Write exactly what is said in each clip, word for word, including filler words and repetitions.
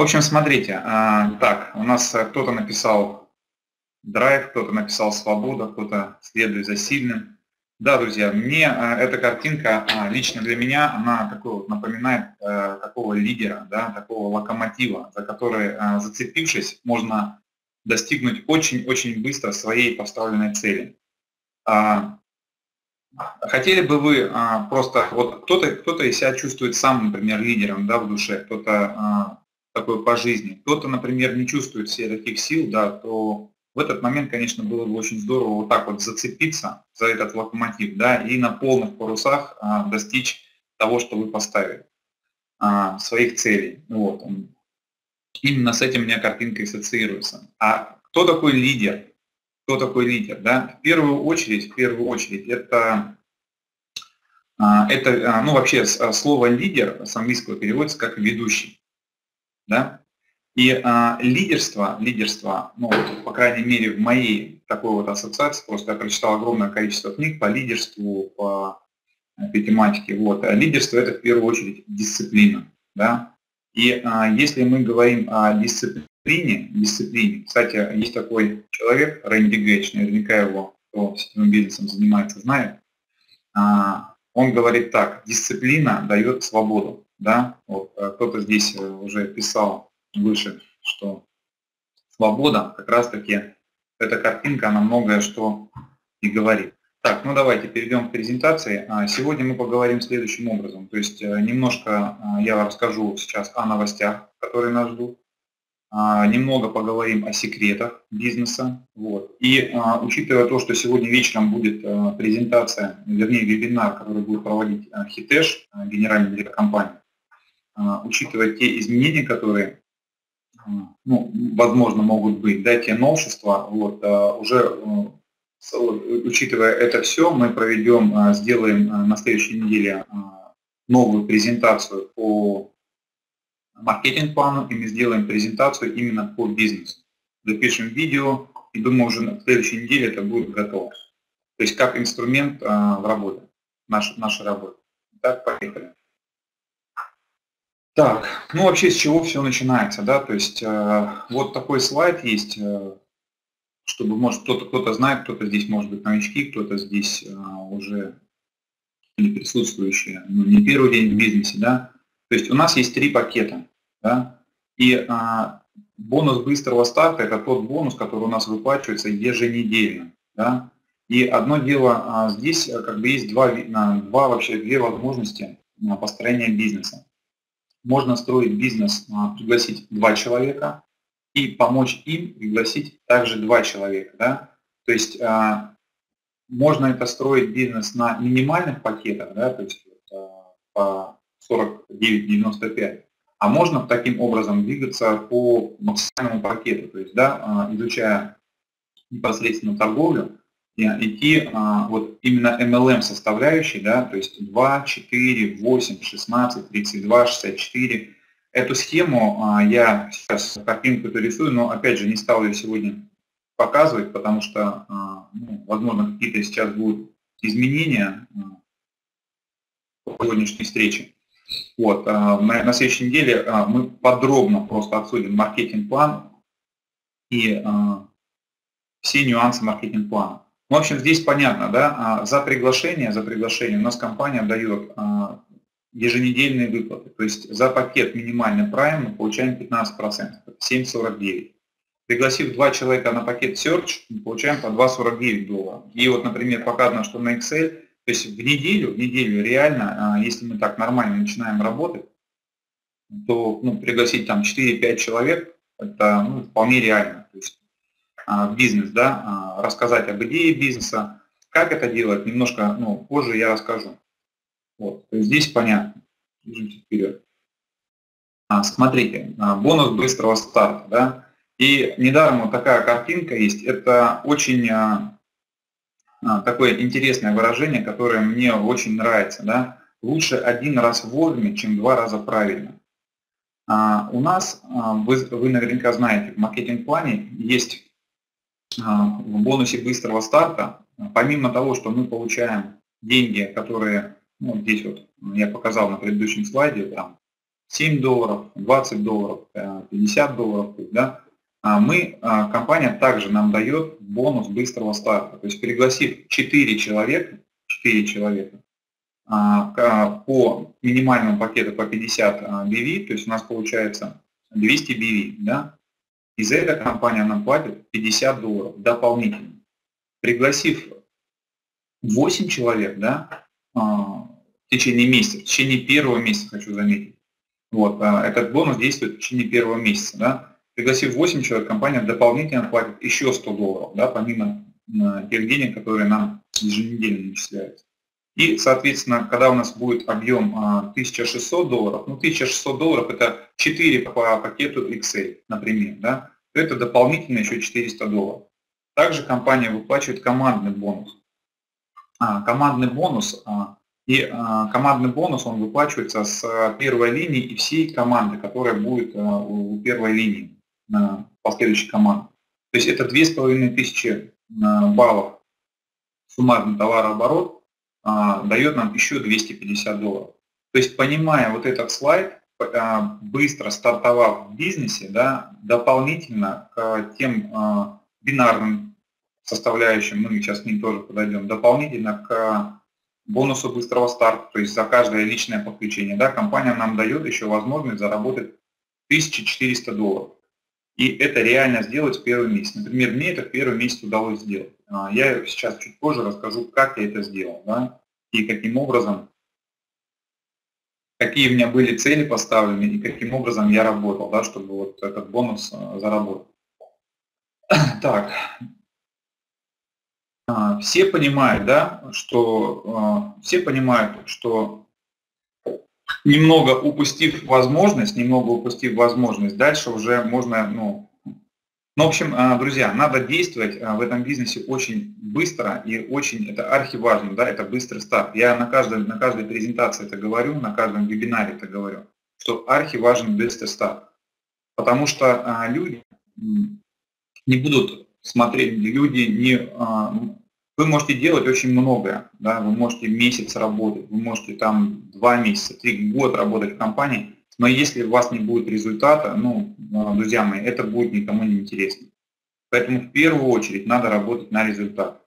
В общем, смотрите, а, так, у нас кто-то написал драйв, кто-то написал свобода, кто-то следует за сильным. Да, друзья, мне а, эта картинка, а, лично для меня, она такой вот напоминает а, такого лидера, да, такого локомотива, за который, а, зацепившись, можно достигнуть очень-очень быстро своей поставленной цели. А, хотели бы вы а, просто, вот кто-то кто-то из себя чувствует сам, например, лидером, да, в душе, кто-то а, такой по жизни, кто-то, например, не чувствует в себе таких сил, да, то в этот момент, конечно, было бы очень здорово вот так вот зацепиться за этот локомотив, да, и на полных парусах а, достичь того, что вы поставили, а, своих целей. Вот. Именно с этим у меня картинка ассоциируется. А кто такой лидер? Кто такой лидер? Да? В первую очередь, в первую очередь, это, а, это а, ну, вообще слово лидер с английского переводится как ведущий. Да? И а, лидерство, лидерство, ну, вот, по крайней мере, в моей такой вот ассоциации, просто я прочитал огромное количество книг по лидерству, по этой тематике. Вот. А лидерство – это в первую очередь дисциплина. Да? И а, если мы говорим о дисциплине, дисциплине, кстати, есть такой человек, Рэнди Гейдж, наверняка его, кто сетевым бизнесом занимается, знает, а, он говорит так: дисциплина дает свободу. Да? Вот, кто-то здесь уже писал выше, что свобода, как раз таки эта картинка, она многое что и говорит. Так, ну давайте перейдем к презентации. Сегодня мы поговорим следующим образом. То есть немножко я расскажу сейчас о новостях, которые нас ждут. Немного поговорим о секретах бизнеса. Вот. И учитывая то, что сегодня вечером будет презентация, вернее вебинар, который будет проводить Хитеш, генеральный директор компании, учитывая те изменения, которые, ну, возможно, могут быть, да, те новшества, вот, уже учитывая это все, мы проведем, сделаем на следующей неделе новую презентацию по маркетинг-плану, и мы сделаем презентацию именно по бизнесу. Запишем видео, и думаю, уже на следующей неделе это будет готово. То есть как инструмент в работе, наш, нашей работы. Так, поехали. Так, ну вообще с чего все начинается, да, то есть э, вот такой слайд есть, э, чтобы, может, кто-то кто-то знает, кто-то здесь может быть новички, кто-то здесь э, уже присутствующие, ну, не первый день в бизнесе, да, то есть у нас есть три пакета, да, и э, бонус быстрого старта – это тот бонус, который у нас выплачивается еженедельно, да, и одно дело, э, здесь как бы есть два, два вообще две возможности построения бизнеса. Можно строить бизнес, пригласить два человека и помочь им пригласить также два человека. Да? То есть можно это строить бизнес на минимальных пакетах, да, то есть по сорок девять девяносто пять, а можно таким образом двигаться по максимальному пакету, то есть, да, изучая непосредственно торговлю, идти а, вот именно эм эл эм составляющей, да, то есть два, четыре, восемь, шестнадцать, тридцать два, шестьдесят четыре. Эту схему а, я сейчас картинку рисую, но опять же не стал ее сегодня показывать, потому что, а, ну, возможно, какие-то сейчас будут изменения а, по сегодняшней встрече. Вот, а, на, на следующей неделе а, мы подробно просто обсудим маркетинг-план и а, все нюансы маркетинг-плана. В общем, здесь понятно, да, за приглашение, за приглашение у нас компания дает еженедельные выплаты. То есть за пакет минимальный прайм мы получаем пятнадцать процентов, семь сорок девять. Пригласив два человека на пакет Search, мы получаем по два сорок девять долларов. И вот, например, показано, что на Excel, то есть в неделю, в неделю реально, если мы так нормально начинаем работать, то, ну, пригласить там четыре-пять человек, это, ну, вполне реально. То есть в бизнес, да, рассказать об идее бизнеса. Как это делать, немножко, ну, позже я расскажу. Вот, то есть здесь понятно. Движемся вперед. А, смотрите, бонус быстрого старта, да. И недаром вот такая картинка есть. Это очень а, такое интересное выражение, которое мне очень нравится, да. Лучше один раз вовремя, чем два раза правильно. А, у нас, а, вы, вы наверняка знаете, в маркетинг-плане есть в бонусе быстрого старта, помимо того, что мы получаем деньги, которые, ну, здесь вот я показал на предыдущем слайде, там семь долларов, двадцать долларов, пятьдесят долларов, да, мы, компания также нам дает бонус быстрого старта. То есть пригласив четыре человека, четыре человека по минимальному пакету по пятьдесят би ви, то есть у нас получается двести би ви, да, и за это компания нам платит пятьдесят долларов дополнительно. Пригласив восемь человек, да, в течение месяца, в течение первого месяца, хочу заметить, вот, этот бонус действует в течение первого месяца, да. Пригласив восемь человек, компания дополнительно платит еще сто долларов, да, помимо тех денег, которые нам еженедельно начисляются. И, соответственно, когда у нас будет объем тысяча шестьсот долларов, ну тысяча шестьсот долларов это четыре по пакету икс эй, например, да, то это дополнительно еще четыреста долларов. Также компания выплачивает командный бонус. А, командный бонус, а, и а, командный бонус он выплачивается с первой линии и всей команды, которая будет а, у первой линии на последующей команды. То есть это две с половиной тысячи баллов суммарный товарооборот а, дает нам еще двести пятьдесят долларов. То есть, понимая вот этот слайд, а, быстро стартовав в бизнесе, да, дополнительно к тем а, бинарным составляющим, мы сейчас к ним тоже подойдем, дополнительно к бонусу быстрого старта, то есть за каждое личное подключение, да, компания нам дает еще возможность заработать тысячу четыреста долларов. И это реально сделать в первый месяц. Например, мне это в первый месяц удалось сделать. Я сейчас чуть позже расскажу, как я это сделал, да, и каким образом, какие у меня были цели поставлены и каким образом я работал, да, чтобы вот этот бонус заработать. Так, все понимают, да, что все понимают, что немного упустив возможность, немного упустив возможность, дальше уже можно, ну, ну, в общем, друзья, надо действовать в этом бизнесе очень быстро и очень, это архиважно, да, это быстрый старт. Я на каждой, на каждой презентации это говорю, на каждом вебинаре это говорю, что архиважен быстрый старт. Потому что люди не будут смотреть, люди не... Вы можете делать очень многое, да, вы можете месяц работать, вы можете там два месяца, три года работать в компании, но если у вас не будет результата, ну, друзья мои, это будет никому не интересно. Поэтому в первую очередь надо работать на результат.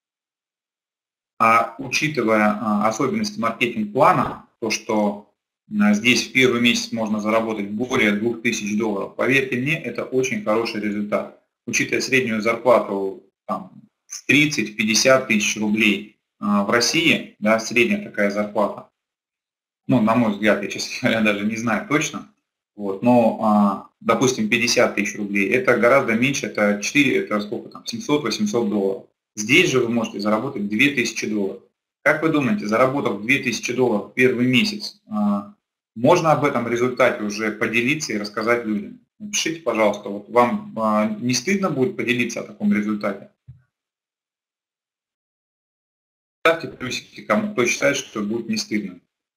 А учитывая особенности маркетинг-плана, то, что здесь в первый месяц можно заработать более двух тысяч долларов, поверьте мне, это очень хороший результат. Учитывая среднюю зарплату там, с тридцати-пятидесяти тысяч рублей в России, да, средняя такая зарплата, ну, на мой взгляд, я, честно говоря, даже не знаю точно, вот, но, допустим, пятьдесят тысяч рублей, это гораздо меньше, это четыре, это сколько там, семьсот-восемьсот долларов. Здесь же вы можете заработать две тысячи долларов. Как вы думаете, заработав две тысячи долларов в первый месяц, можно об этом результате уже поделиться и рассказать людям? Напишите, пожалуйста, вот вам не стыдно будет поделиться о таком результате? Ставьте плюсики, кому кто считает, что будет не стыдно.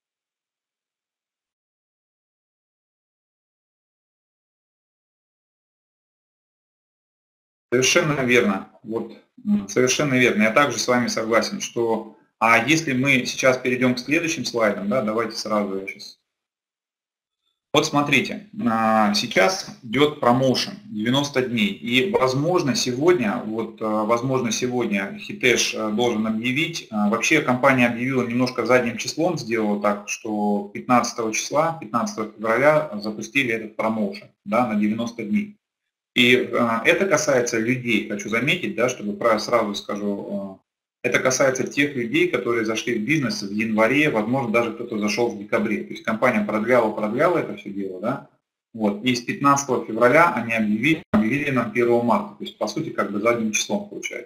Совершенно верно. Вот, совершенно верно. Я также с вами согласен, что а если мы сейчас перейдем к следующим слайдам, да, давайте сразу я сейчас. Вот смотрите, сейчас идет промоушен девяносто дней, и возможно сегодня, вот возможно сегодня Хитеш должен объявить, вообще компания объявила немножко задним числом, сделала так, что пятнадцатого числа, пятнадцатого февраля запустили этот промоушен, да, на девяносто дней. И это касается людей, хочу заметить, да, чтобы сразу скажу, это касается тех людей, которые зашли в бизнес в январе, возможно, даже кто-то зашел в декабре. То есть компания продляла, продляла это все дело, да. Вот. И с пятнадцатого февраля они объявили, объявили нам первого марта. То есть, по сути, как бы задним числом получается.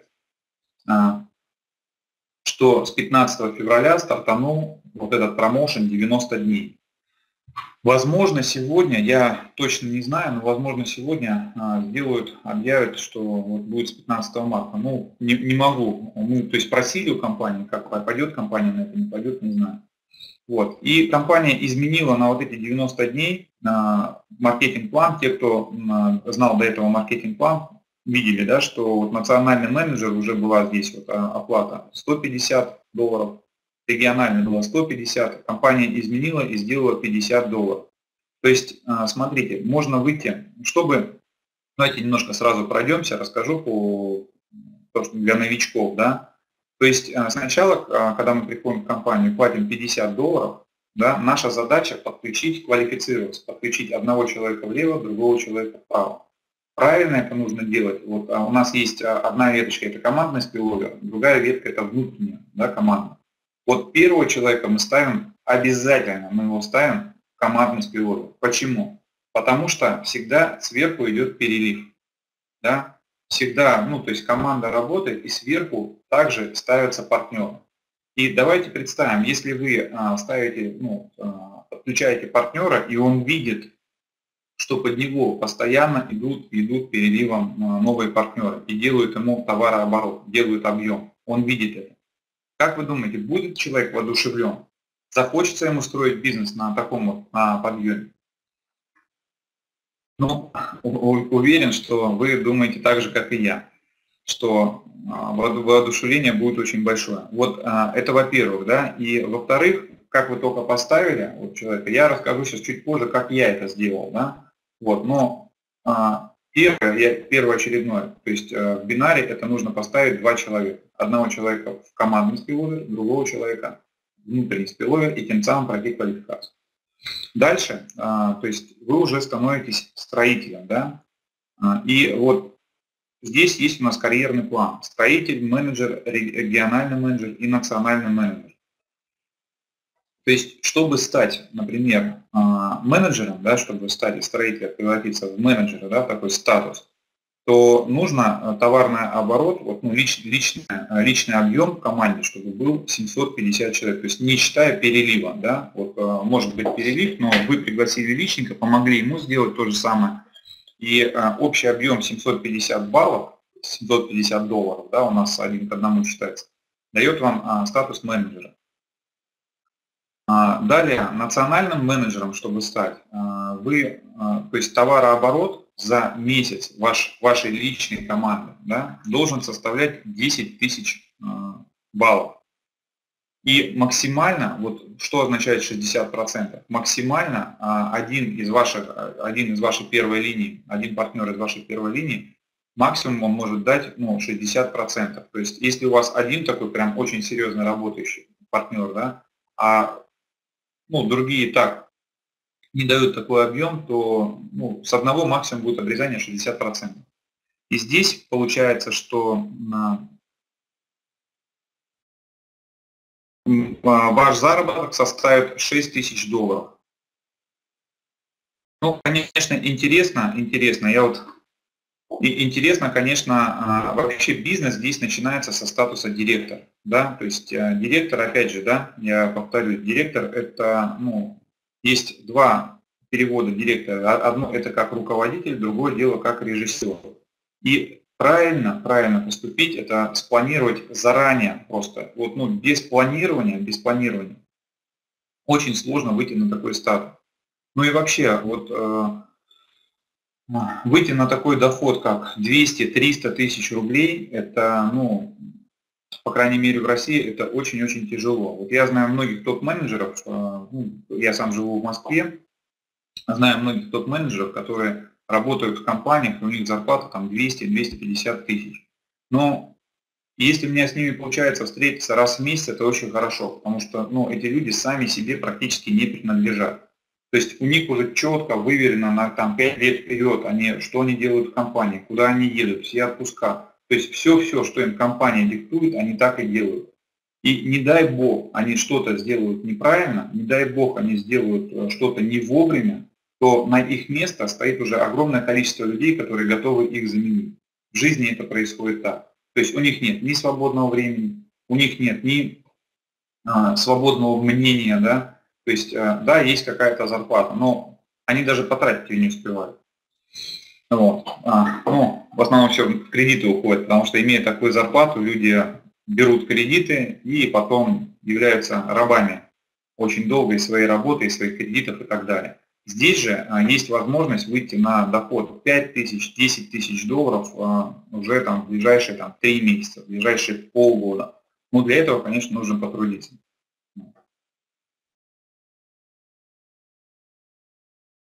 Что с пятнадцатого февраля стартанул вот этот промоушен девяносто дней. Возможно, сегодня, я точно не знаю, но возможно сегодня сделают, объявят, что вот будет с пятнадцатого марта. Ну, не, не могу. Ну, то есть просили у компании, как пойдет компания на это, не пойдет, не знаю. Вот. И компания изменила на вот эти девяносто дней маркетинг-план. Те, кто знал до этого маркетинг-план, видели, да, что вот национальный менеджер уже была здесь вот оплата сто пятьдесят долларов. Регионально было сто пятьдесят, компания изменила и сделала пятьдесят долларов. То есть, смотрите, можно выйти, чтобы, давайте немножко сразу пройдемся, расскажу по, то, что для новичков, да. То есть сначала, когда мы приходим в компанию, платим пятьдесят долларов, да, наша задача подключить, квалифицироваться, подключить одного человека влево, другого человека вправо. Правильно это нужно делать. Вот, а у нас есть одна веточка, это командный спиловер, другая ветка это внутренняя, да, команда. Вот первого человека мы ставим обязательно, мы его ставим в командный спиловер. Почему? Потому что всегда сверху идет перелив. Да? Всегда, ну, то есть команда работает, и сверху также ставятся партнеры. И давайте представим, если вы а, ставите, ну, а, подключаете партнера, и он видит, что под него постоянно идут, идут переливом а, новые партнеры и делают ему товарооборот, делают объем. Он видит это. Как вы думаете, будет человек воодушевлен? Захочется ему строить бизнес на таком вот на подъеме? Ну, уверен, что вы думаете так же, как и я, что воодушевление будет очень большое. Вот это во-первых, да, и во-вторых, как вы только поставили вот человека, я расскажу сейчас чуть позже, как я это сделал, да, вот, но первое, я, первоочередное, то есть в бинаре это нужно поставить два человека, одного человека в командный спиловер, другого человека в внутренний спиловер и тем самым пройти квалификацию. Дальше, то есть вы уже становитесь строителем, да, и вот здесь есть у нас карьерный план. Строитель, менеджер, региональный менеджер и национальный менеджер. То есть, чтобы стать, например, менеджером, да, чтобы стать из строителя, превратиться в менеджера, да, такой статус, то нужно товарный оборот, вот, ну, лич, личный, личный объем в команде, чтобы был семьсот пятьдесят человек, то есть не считая перелива. Да? Вот, может быть перелив, но вы пригласили личника, помогли ему сделать то же самое. И а, общий объем семьсот пятьдесят баллов, семьсот пятьдесят долларов, да, у нас один к одному считается, дает вам а, статус менеджера. А, далее, национальным менеджером, чтобы стать, а, вы, а, то есть товарооборот за месяц ваш, вашей личной команды, да, должен составлять десять тысяч а, баллов. И максимально, вот что означает шестьдесят процентов, максимально а, один из ваших, один из вашей первой линии, один партнер из вашей первой линии, максимум он может дать, ну, шестьдесят процентов. То есть если у вас один такой прям очень серьезно работающий партнер, да, а ну, другие так не дают такой объем, то, ну, с одного максимум будет обрезание шестьдесят процентов. И здесь получается, что ваш заработок составит шесть тысяч долларов. Ну, конечно, интересно, интересно. Я вот и интересно, конечно, вообще бизнес здесь начинается со статуса директор, да, то есть директор, опять же, да, я повторю, директор это, ну, есть два перевода директора, одно это как руководитель, другое дело как режиссер. И правильно, правильно поступить, это спланировать заранее просто, вот, ну, без планирования, без планирования очень сложно выйти на такой статус. Ну и вообще, вот выйти на такой доход, как двести-триста тысяч рублей, это, ну, по крайней мере в России, это очень-очень тяжело. Вот я знаю многих топ-менеджеров, ну, я сам живу в Москве, знаю многих топ-менеджеров, которые работают в компаниях, у них зарплата там двести-двести пятьдесят тысяч. Но если у меня с ними получается встретиться раз в месяц, это очень хорошо, потому что, ну, эти люди сами себе практически не принадлежат. То есть у них уже четко выверено на там, пять лет вперед, они, что они делают в компании, куда они едут, все отпуска. То есть все-все, что им компания диктует, они так и делают. И не дай бог они что-то сделают неправильно, не дай бог они сделают что-то не вовремя, то на их место стоит уже огромное количество людей, которые готовы их заменить. В жизни это происходит так. То есть у них нет ни свободного времени, у них нет ни а, свободного мнения, да, то есть, да, есть какая-то зарплата, но они даже потратить ее не успевают. Вот. А, ну, в основном все в кредиты уходит, потому что, имея такую зарплату, люди берут кредиты и потом являются рабами очень долго и своей работы, и своих кредитов и так далее. Здесь же есть возможность выйти на доход пять тысяч, десять тысяч долларов уже там, в ближайшие там, три месяца, в ближайшие полгода. Но для этого, конечно, нужно потрудиться.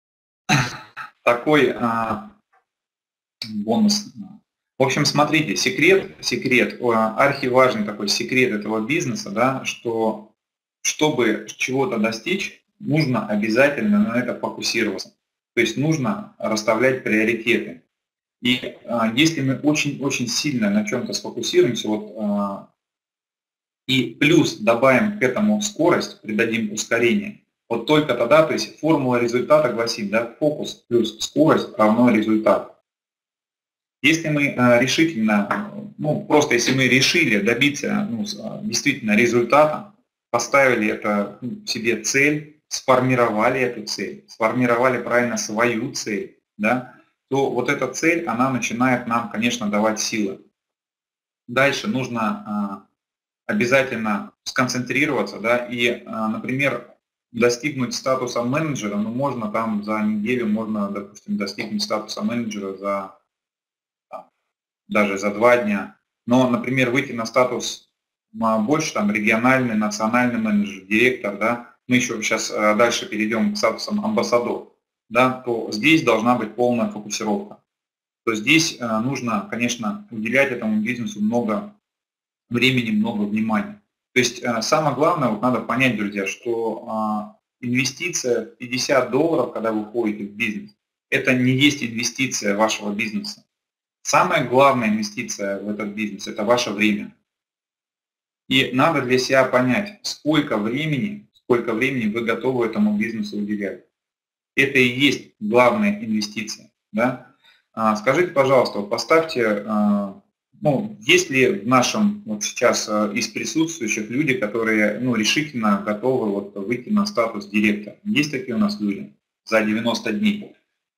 такой а, бонус. В общем, смотрите, секрет, секрет, архиважный такой секрет этого бизнеса, да, что чтобы чего-то достичь, нужно обязательно на это фокусироваться. То есть нужно расставлять приоритеты. И а, если мы очень-очень сильно на чем-то сфокусируемся, вот, а, и плюс добавим к этому скорость, придадим ускорение, вот только тогда, то есть формула результата гласит, да, фокус плюс скорость равно результат. Если мы а, решительно, ну просто если мы решили добиться ну, действительно результата, поставили это ну, себе цель, сформировали эту цель, сформировали правильно свою цель, да, то вот эта цель, она начинает нам, конечно, давать силы. Дальше нужно а, обязательно сконцентрироваться, да, и, а, например, достигнуть статуса менеджера, ну, можно там за неделю, можно, допустим, достигнуть статуса менеджера за, там, даже за два дня. Но, например, выйти на статус больше, там, региональный, национальный менеджер, директор, да, мы еще сейчас а, дальше перейдем к статусам амбассадор, да, то здесь должна быть полная фокусировка. То здесь а, нужно, конечно, уделять этому бизнесу много времени, много внимания. То есть а, самое главное, вот надо понять, друзья, что а, инвестиция в пятьдесят долларов, когда вы входите в бизнес, это не есть инвестиция вашего бизнеса. Самая главная инвестиция в этот бизнес – это ваше время. И надо для себя понять, сколько времени, сколько времени вы готовы этому бизнесу уделять. Это и есть главная инвестиция. Да? А, скажите, пожалуйста, вот поставьте, а, ну, есть ли в нашем вот сейчас а, из присутствующих люди, которые ну, решительно готовы вот, выйти на статус директора? Есть такие у нас люди за девяносто дней?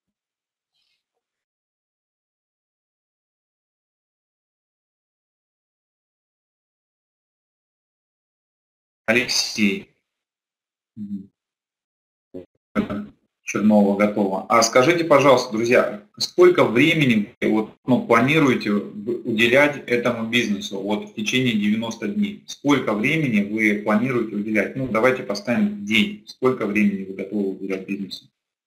Алексей. Чернова готова. А скажите, пожалуйста, друзья, сколько времени вы вот, ну, планируете уделять этому бизнесу вот, в течение девяноста дней? Сколько времени вы планируете уделять? Ну, давайте поставим день. Сколько времени вы готовы уделять бизнесу?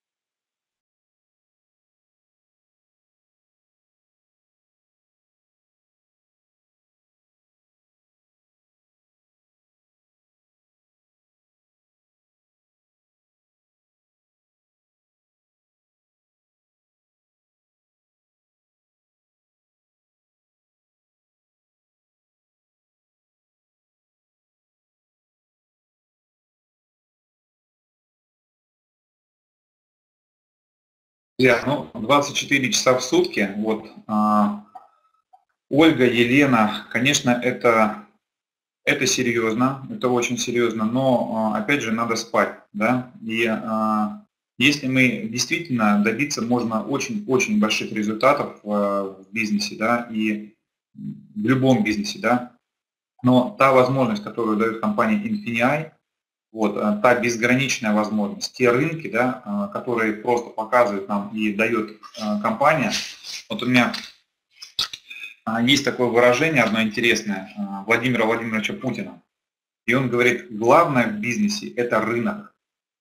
Друзья, ну, двадцать четыре часа в сутки. Вот, а, Ольга, Елена, конечно, это, это серьезно, это очень серьезно, но, а, опять же, надо спать, да, и а, если мы действительно добиться можно очень-очень больших результатов а, в бизнесе, да, и в любом бизнесе, да, но та возможность, которую дает компания Infinii, вот, а, та безграничная возможность, те рынки, да, а, которые просто показывает нам и дает а, компания. Вот у меня а, есть такое выражение, одно интересное, а, Владимира Владимировича Путина. И он говорит, главное в бизнесе – это рынок.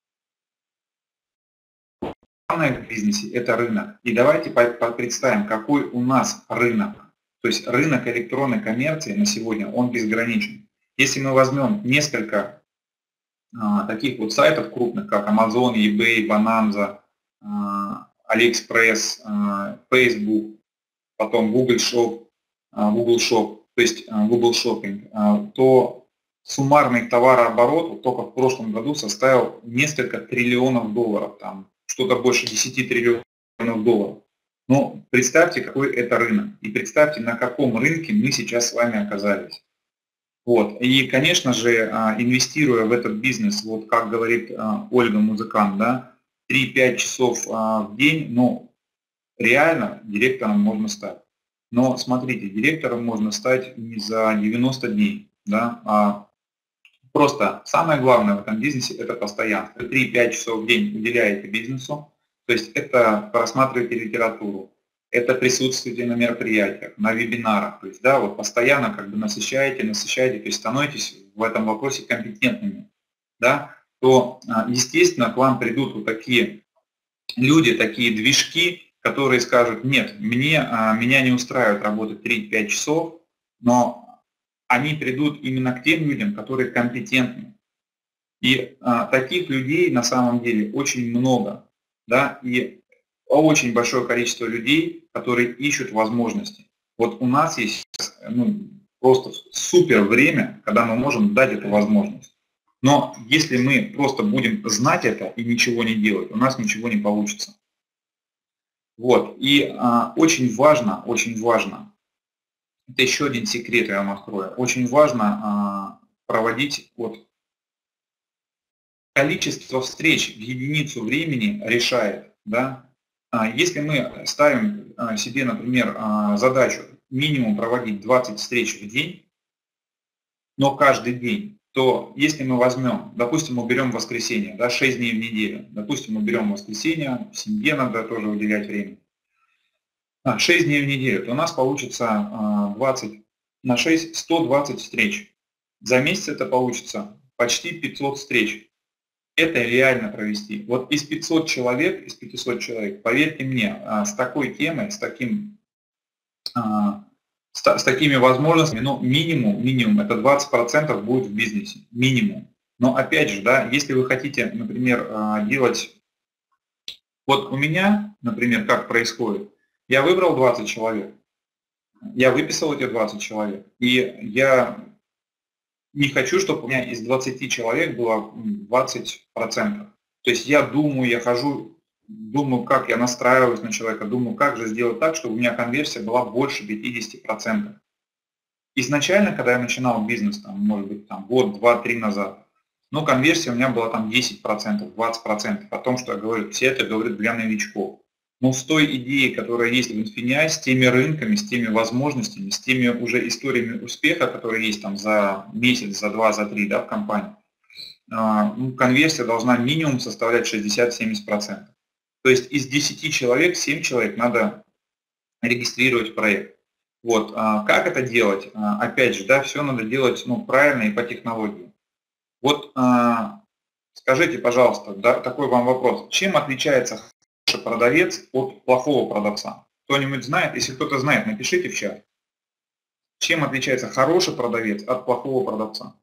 Главное в бизнесе – это рынок. И давайте представим, какой у нас рынок. То есть рынок электронной коммерции на сегодня, он безграничен. Если мы возьмем несколько а, таких вот сайтов крупных, как Amazon, eBay, Bonanza, а, AliExpress, а, Facebook, потом Google Shop, а, Google Shop, то есть а, Google Shopping, а, то суммарный товарооборот только в прошлом году составил несколько триллионов долларов, там что-то больше десяти триллионов долларов. Но представьте, какой это рынок, и представьте, на каком рынке мы сейчас с вами оказались. Вот. И, конечно же, инвестируя в этот бизнес, вот как говорит Ольга Музыкант, да, три-пять часов в день, ну, реально директором можно стать. Но смотрите, директором можно стать не за девяносто дней, да, а просто самое главное в этом бизнесе – это постоянство. три-пять часов в день уделяете бизнесу, то есть это просматриваете литературу, это присутствуете на мероприятиях, на вебинарах, то есть да, вот постоянно как бы насыщаете, насыщаете, то есть становитесь в этом вопросе компетентными, да, то, естественно, к вам придут вот такие люди, такие движки, которые скажут, нет, мне, меня не устраивает работать три-пять часов, но они придут именно к тем людям, которые компетентны. И а, таких людей на самом деле очень много, да, и очень большое количество людей, которые ищут возможности. Вот у нас есть ну, просто супер время, когда мы можем дать эту возможность. Но если мы просто будем знать это и ничего не делать, у нас ничего не получится. Вот, и а, очень важно, очень важно, это еще один секрет я вам открою, очень важно а, проводить вот количество встреч в единицу времени решает, да. Если мы ставим себе, например, задачу минимум проводить двадцать встреч в день, но каждый день, то если мы возьмем, допустим, мы берем воскресенье, да, шесть дней в неделю, допустим, мы берем воскресенье, семье надо тоже уделять время, шесть дней в неделю, то у нас получится двадцать на шесть, сто двадцать встреч. За месяц это получится почти пятьсот встреч. Это реально провести. Вот из пятисот человек, из пятисот человек, поверьте мне, с такой темой, с, таким, с, с такими возможностями, ну, минимум, минимум, это двадцать процентов будет в бизнесе. Минимум. Но опять же, да, если вы хотите, например, делать... Вот у меня, например, как происходит, я выбрал двадцать человек, я выписал эти двадцать человек, и я... не хочу, чтобы у меня из двадцати человек было двадцать процентов. То есть я думаю, я хожу, думаю, как я настраиваюсь на человека, думаю, как же сделать так, чтобы у меня конверсия была больше пятидесяти процентов. Изначально, когда я начинал бизнес, там, может быть, там, год, два, три назад, ну, конверсия у меня была там десять процентов, двадцать процентов. О том, что я говорю, все это говорят для новичков. Но с той идеей, которая есть в Infineon, с теми рынками, с теми возможностями, с теми уже историями успеха, которые есть там за месяц, за два, за три, да, в компании, ну, конверсия должна минимум составлять шестьдесят-семьдесят процентов. То есть из десяти человек, семь человек надо регистрировать проект. Вот. Как это делать? Опять же, да, все надо делать ну, правильно и по технологии. Вот скажите, пожалуйста, да, такой вам вопрос. Чем отличается продавец от плохого продавца? Кто-нибудь знает? Если кто-то знает, напишите в чат. Чем отличается хороший продавец от плохого продавца?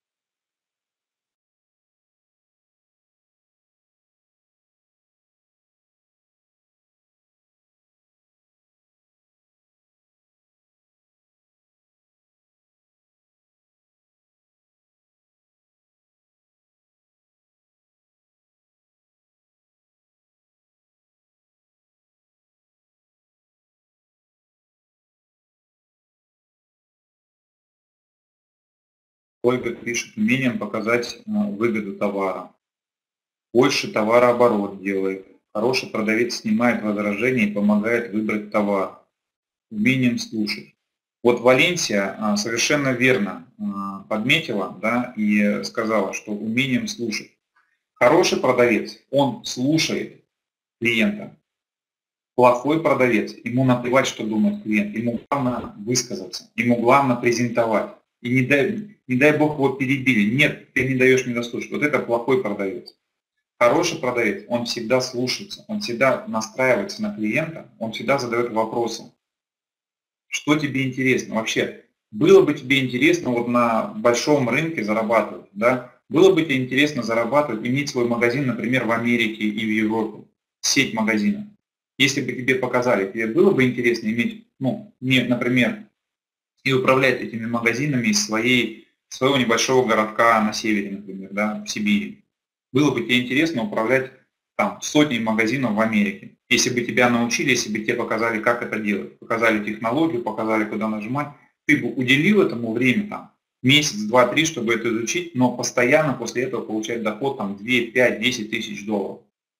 Ольга пишет, умением показать выгоду товара. Больше товарооборот делает. Хороший продавец снимает возражения и помогает выбрать товар. Умением слушать. Вот Валенсия совершенно верно подметила, да, и сказала, что умением слушать. Хороший продавец, он слушает клиента. Плохой продавец, ему наплевать, что думает клиент. Ему главное высказаться, ему главное презентовать. И не дай, не дай бог его перебили. Нет, ты не даешь мне дослушать. Вот это плохой продавец. Хороший продавец, он всегда слушается, он всегда настраивается на клиента, он всегда задает вопросы. Что тебе интересно? Вообще, было бы тебе интересно вот на большом рынке зарабатывать, да? Было бы тебе интересно зарабатывать, иметь свой магазин, например, в Америке и в Европе, сеть магазинов. Если бы тебе показали, тебе было бы интересно иметь, ну, не, например, и управлять этими магазинами из своей, своего небольшого городка на севере, например, да, в Сибири. Было бы тебе интересно управлять там сотней магазинов в Америке. Если бы тебя научили, если бы тебе показали, как это делать, показали технологию, показали, куда нажимать, ты бы уделил этому время там месяц, два, три, чтобы это изучить, но постоянно после этого получать доход там два, пять, десять тысяч долларов.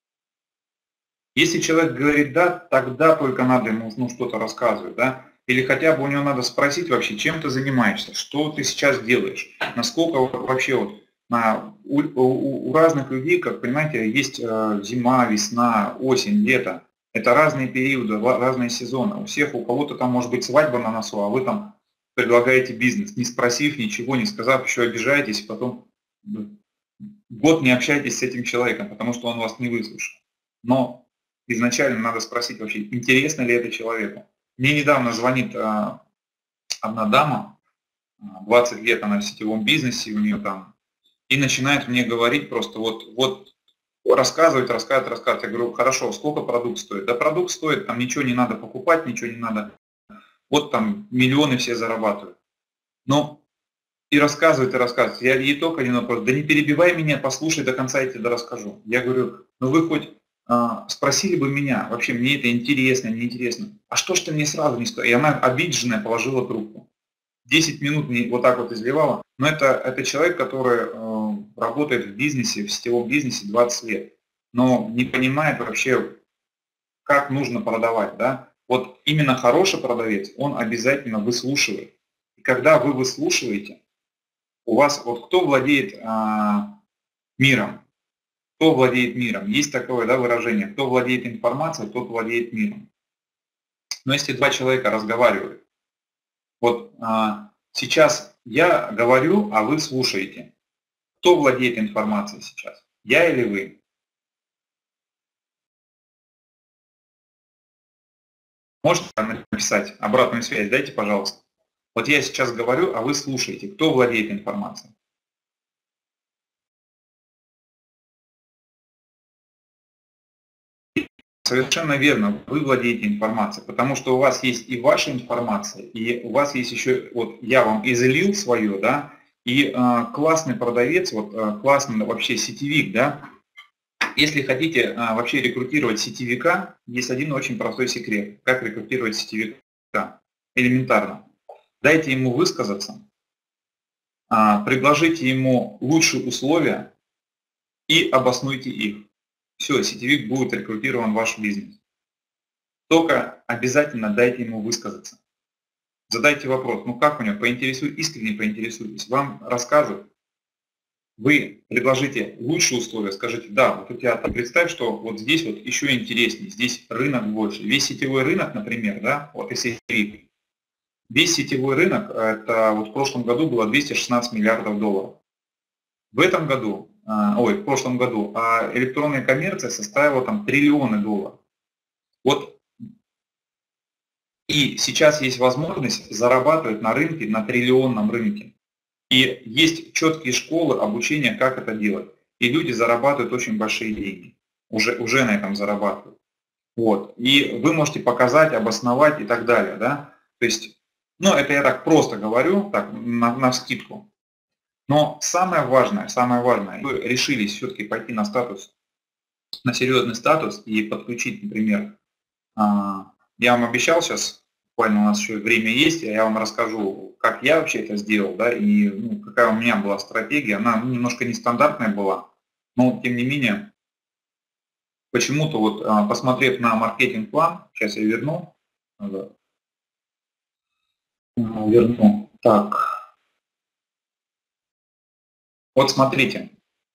Если человек говорит да, тогда только надо ему ну, что-то рассказывать, да, или хотя бы у него надо спросить вообще, чем ты занимаешься, что ты сейчас делаешь, насколько вообще вот У, у, у разных людей, как понимаете, есть зима, весна, осень, лето. Это разные периоды, разные сезоны. У всех, у кого-то там может быть свадьба на носу, а вы там предлагаете бизнес, не спросив ничего, не сказав, еще обижаетесь, и потом год не общаетесь с этим человеком, потому что он вас не выслушал. Но изначально надо спросить вообще, интересно ли это человеку. Мне недавно звонит а, одна дама, двадцать лет она в сетевом бизнесе, у нее там, и начинает мне говорить просто вот, вот рассказывать, рассказывать, рассказывать. Я говорю, хорошо, сколько продукт стоит? Да продукт стоит, там ничего не надо покупать, ничего не надо. Вот там миллионы все зарабатывают. Но и рассказывает, и рассказывает. Я ей только один вопрос. Да не перебивай меня, послушай до конца, я тебе да расскажу. Я говорю, ну вы хоть а, спросили бы меня, вообще мне это интересно, неинтересно. А что ж ты мне сразу не сказал? И она обиженная положила трубку. десять минут мне вот так вот изливала. Но это, это человек, который э, работает в бизнесе, в сетевом бизнесе двадцать лет, но не понимает вообще, как нужно продавать. Да? Вот именно хороший продавец, он обязательно выслушивает. И когда вы выслушиваете, у вас, вот кто владеет а, миром? Кто владеет миром? Есть такое, да, выражение, кто владеет информацией, тот владеет миром. Но если два человека разговаривают, вот а, сейчас я говорю, а вы слушаете. Кто владеет информацией сейчас? Я или вы? Можете написать обратную связь? Дайте, пожалуйста. Вот я сейчас говорю, а вы слушаете. Кто владеет информацией? Совершенно верно, вы владеете информацией, потому что у вас есть и ваша информация, и у вас есть еще, вот я вам излил свое, да, и э, классный продавец, вот э, классный вообще сетевик, да, если хотите э, вообще рекрутировать сетевика, есть один очень простой секрет, как рекрутировать сетевика, элементарно. Дайте ему высказаться, э, предложите ему лучшие условия и обоснуйте их. Все, сетевик будет рекрутирован в ваш бизнес. Только обязательно дайте ему высказаться. Задайте вопрос, ну как у него, поинтересуй, искренне поинтересуйтесь. Вам расскажут, вы предложите лучшие условия, скажите, да, вот у тебя, представь, что вот здесь вот еще интереснее, здесь рынок больше. Весь сетевой рынок, например, да, вот если весь сетевой рынок, это вот в прошлом году было двести шестнадцать миллиардов долларов. В этом году, ой, в прошлом году, а электронная коммерция составила там триллионы долларов. Вот и сейчас есть возможность зарабатывать на рынке, на триллионном рынке. И есть четкие школы обучения, как это делать. И люди зарабатывают очень большие деньги. Уже, уже на этом зарабатывают. Вот. И вы можете показать, обосновать и так далее. Да? То есть, ну, это я так просто говорю, так, на, на вскидку. Но самое важное, самое важное, вы решились все-таки пойти на статус, на серьезный статус и подключить, например, я вам обещал сейчас, буквально у нас еще время есть, я вам расскажу, как я вообще это сделал, да, и ну, какая у меня была стратегия. Она ну, немножко нестандартная была, но тем не менее, почему-то вот посмотрев на маркетинг-план, сейчас я верну, верну, так, вот смотрите.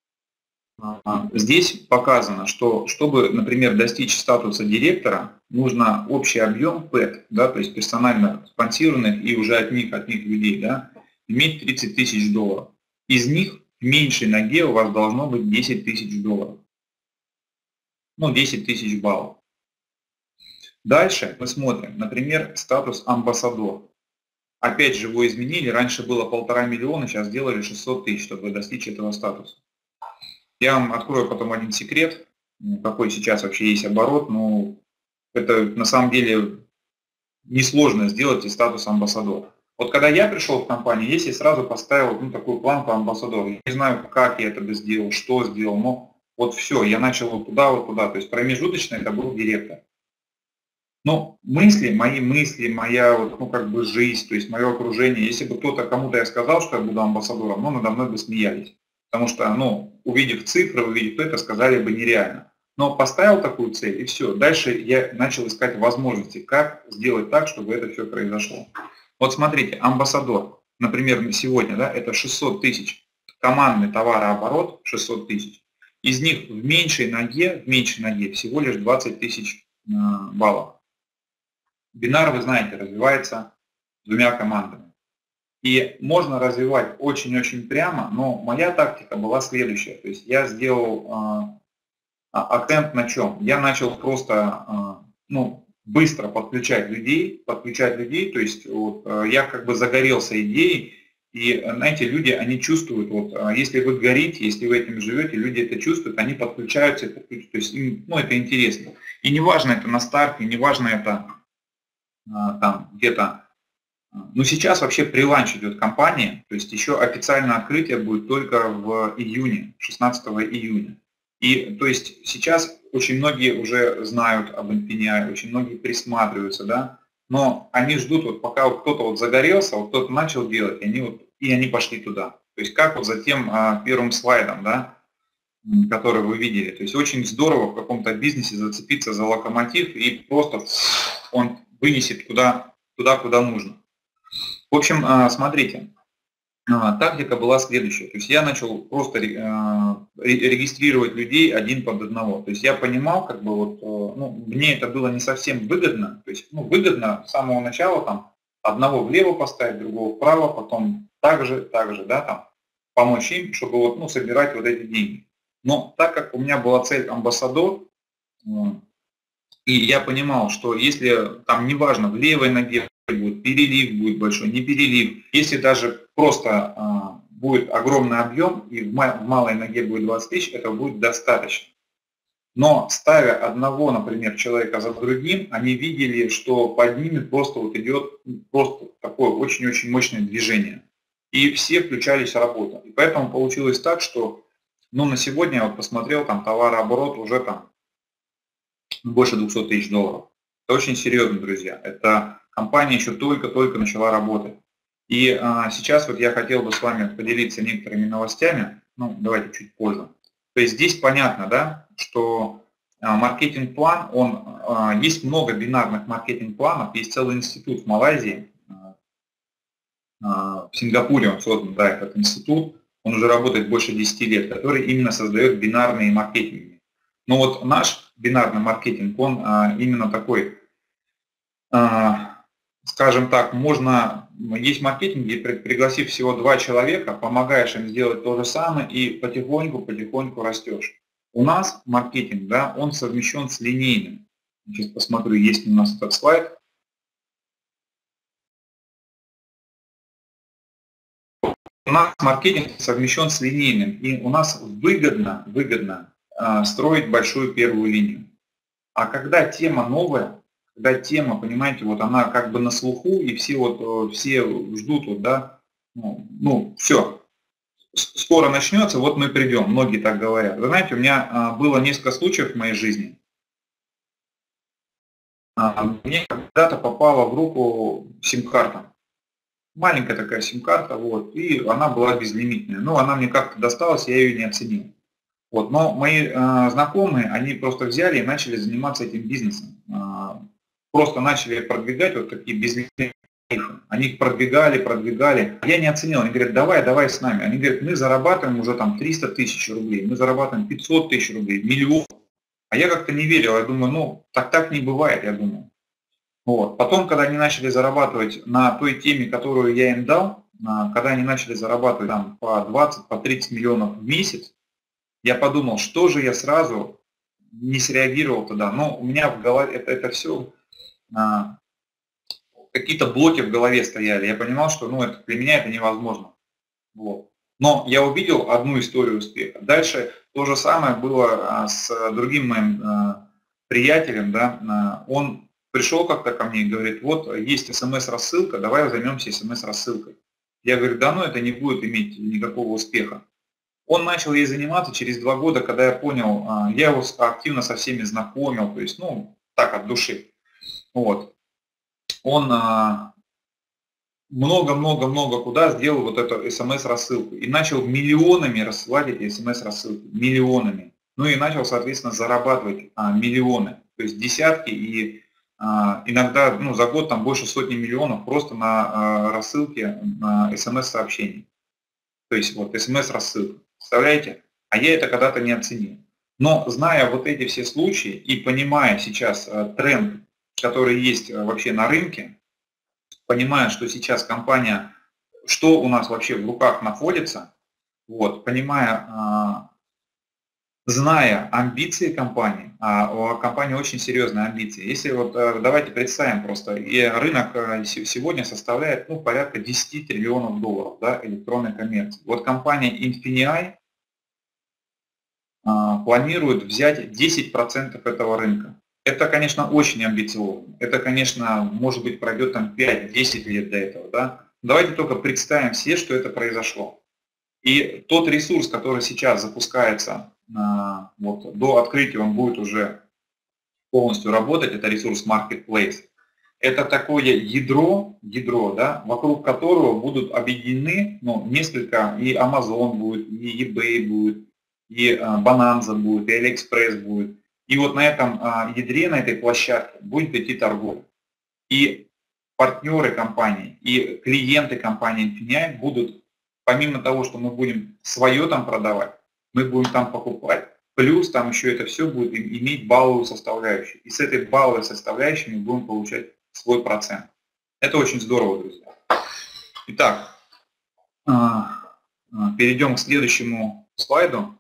Здесь показано, что чтобы, например, достичь статуса директора, нужно общий объем пэт, да, то есть персонально спонсированных и уже от них, от них людей, да, иметь тридцать тысяч долларов. Из них в меньшей ноге у вас должно быть десять тысяч долларов. Ну, десять тысяч баллов. Дальше мы смотрим, например, статус амбассадор. Опять же его изменили, раньше было полтора миллиона, сейчас сделали шестьсот тысяч, чтобы достичь этого статуса. Я вам открою потом один секрет, какой сейчас вообще есть оборот, но это на самом деле несложно сделать и статус амбассадора. Вот когда я пришел в компанию, если сразу поставил ну, такую планку амбассадора, я не знаю, как я это бы сделал, что сделал, но вот все, я начал вот туда, вот туда, то есть промежуточно это был директор. Но мысли, мои мысли, моя вот, ну, как бы жизнь, то есть мое окружение, если бы кто-то, кому-то я сказал, что я буду амбассадором, ну, надо мной бы смеялись. Потому что, ну, увидев цифры, увидев это, сказали бы нереально. Но поставил такую цель, и все. Дальше я начал искать возможности, как сделать так, чтобы это все произошло. Вот смотрите, амбассадор, например, сегодня, да, это шестьсот тысяч. Командный товарооборот шестьсот тысяч. Из них в меньшей ноге, в меньшей ноге всего лишь двадцать тысяч баллов. Бинар, вы знаете, развивается двумя командами. И можно развивать очень-очень прямо, но моя тактика была следующая. То есть я сделал акцент на чем? Я начал просто, ну, быстро подключать людей, подключать людей, то есть вот, я как бы загорелся идеей, и, знаете, люди, они чувствуют, вот, если вы горите, если вы этим живете, люди это чувствуют, они подключаются, то есть им, ну, это интересно. И неважно это на старте, неважно это там где-то, ну, сейчас вообще преланч идет компания, то есть еще официальное открытие будет только в июне, шестнадцатого июня. И то есть сейчас очень многие уже знают об эн пи эн ай, очень многие присматриваются, да, но они ждут, вот пока вот кто-то вот загорелся, вот кто-то начал делать, и они, вот, и они пошли туда. То есть как вот за тем а, первым слайдом, да, который вы видели. То есть очень здорово в каком-то бизнесе зацепиться за локомотив и просто он вынесет туда, туда, куда нужно. В общем, смотрите, тактика была следующая. То есть я начал просто регистрировать людей один под одного. То есть я понимал, как бы вот, ну, мне это было не совсем выгодно. То есть, ну, выгодно с самого начала там одного влево поставить, другого вправо, потом так же, так же, да, там, помочь им, чтобы вот, ну, собирать вот эти деньги. Но так как у меня была цель амбассадор, и я понимал, что если там неважно в левой ноге будет перелив, будет большой, не перелив, если даже просто а, будет огромный объем и в, в малой ноге будет двадцать тысяч, это будет достаточно. Но ставя одного, например, человека за другим, они видели, что под ними просто вот идет просто такое очень-очень мощное движение. И все включались в работу. И поэтому получилось так, что, ну, на сегодня я вот посмотрел, там товарооборот уже там больше двухсот тысяч долларов. Это очень серьезно, друзья. Это компания еще только-только начала работать. И а, сейчас вот я хотел бы с вами поделиться некоторыми новостями. Ну, давайте чуть позже. То есть здесь понятно, да, что а, маркетинг-план, он, а, есть много бинарных маркетинг-планов, есть целый институт в Малайзии, а, а, в Сингапуре он создан, да, этот институт, он уже работает больше десяти лет, который именно создает бинарные маркетинги. Но вот наш бинарный маркетинг, он а, именно такой, а, скажем так, можно, есть маркетинг, где пригласив всего два человека, помогаешь им сделать то же самое и потихоньку-потихоньку растешь. У нас маркетинг, да, он совмещен с линейным. Сейчас посмотрю, есть ли у нас этот слайд. У нас маркетинг совмещен с линейным, и у нас выгодно, выгодно а, строить большую первую линию. А когда тема новая, когда тема, понимаете, вот она как бы на слуху, и все вот все ждут, вот, да, ну, ну все, скоро начнется, вот мы придем, многие так говорят. Вы знаете, у меня а, было несколько случаев в моей жизни. А, мне когда-то попала в руку сим-карта. Маленькая такая сим-карта, вот, и она была безлимитная. Но она мне как-то досталась, я ее не оценил. Вот, но мои э, знакомые, они просто взяли и начали заниматься этим бизнесом. Э, просто начали продвигать вот такие безлимитные тарифы. Они их продвигали, продвигали. Я не оценил, они говорят, давай, давай с нами. Они говорят, мы зарабатываем уже там триста тысяч рублей, мы зарабатываем пятьсот тысяч рублей, миллион. А я как-то не верил, я думаю, ну, так так не бывает, я думаю. Вот. Потом, когда они начали зарабатывать на той теме, которую я им дал, когда они начали зарабатывать там, по двадцать, по тридцать миллионов в месяц, я подумал, что же я сразу не среагировал тогда. Но у меня в голове это, это все а, какие-то блоки в голове стояли. Я понимал, что ну, это, для меня это невозможно. Вот. Но я увидел одну историю успеха. Дальше то же самое было а, с другим моим а, приятелем. Да, а, он пришел как-то ко мне и говорит, вот есть смс-рассылка, давай займемся смс-рассылкой. Я говорю, да ну это не будет иметь никакого успеха. Он начал ей заниматься через два года, когда я понял, я его активно со всеми знакомил, то есть, ну, так, от души. Вот. Он много-много-много куда сделал вот эту смс-рассылку и начал миллионами рассылать эти смс-рассылки, миллионами. Ну и начал, соответственно, зарабатывать а, миллионы, то есть десятки и а, иногда ну, за год там больше сотни миллионов просто на а, рассылке на смс-сообщений. То есть вот смс-рассылка. Представляете? А я это когда-то не оценил. Но зная вот эти все случаи и понимая сейчас а, тренд, который есть а, вообще на рынке, понимая, что сейчас компания, что у нас вообще в руках находится, вот, понимая, зная амбиции компании, а у компании очень серьезные амбиции. Если вот давайте представим просто, и рынок сегодня составляет ну, порядка десяти триллионов долларов, да, электронной коммерции. Вот компания Infineon планирует взять десять процентов этого рынка. Это, конечно, очень амбициозно. Это, конечно, может быть, пройдет там пять-десять лет до этого. Да? Давайте только представим все, что это произошло. И тот ресурс, который сейчас запускается, вот, до открытия он будет уже полностью работать, это ресурс Marketplace. Это такое ядро, ядро да, вокруг которого будут объединены ну, несколько, и Amazon будет, и eBay будет, и Bonanza будет, и AliExpress будет. И вот на этом ядре, на этой площадке будет идти торговля. И партнеры компании, и клиенты компании Infineon будут, помимо того, что мы будем свое там продавать, мы будем там покупать, плюс там еще это все будет иметь балловую составляющую. И с этой балловой составляющей мы будем получать свой процент. Это очень здорово, друзья. Итак, перейдем к следующему слайду.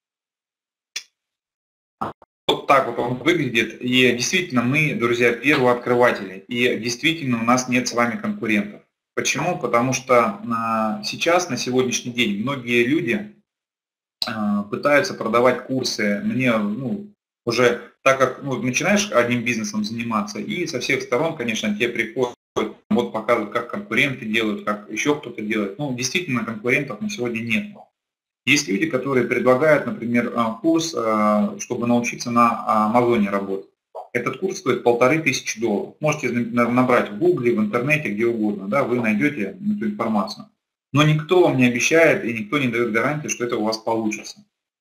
Вот так вот он выглядит. И действительно, мы, друзья, первооткрыватели. И действительно, у нас нет с вами конкурентов. Почему? Потому что сейчас, на сегодняшний день, многие люди пытаются продавать курсы. Мне, ну, уже так как ну, начинаешь одним бизнесом заниматься, и со всех сторон, конечно, тебе приходят, вот показывают, как конкуренты делают, как еще кто-то делает. Ну, действительно, конкурентов на сегодня нет. Есть люди, которые предлагают, например, курс, чтобы научиться на Амазоне работать. Этот курс стоит полторы тысячи долларов. Можете набрать в Гугле, в интернете, где угодно, да, вы найдете эту информацию. Но никто вам не обещает и никто не дает гарантии, что это у вас получится.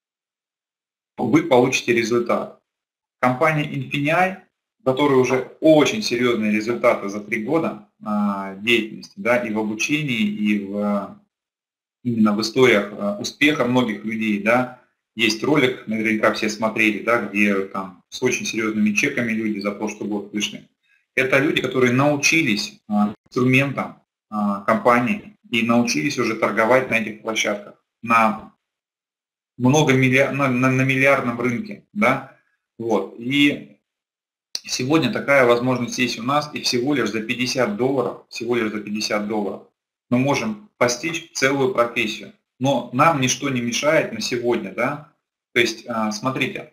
Вы получите результат. Компания Infineon, у которой уже очень серьезные результаты за три года деятельности, да, и в обучении, и в, именно в историях успеха многих людей, да, есть ролик, наверняка все смотрели, да, где там с очень серьезными чеками люди за прошлый год вышли. Это люди, которые научились инструментам компании и научились уже торговать на этих площадках на много миллиард, на, на, на миллиардном рынке, да, вот. И сегодня такая возможность есть у нас, и всего лишь за пятьдесят долларов, всего лишь за пятьдесят долларов мы можем постичь целую профессию. Но нам ничто не мешает на сегодня, да. То есть, смотрите,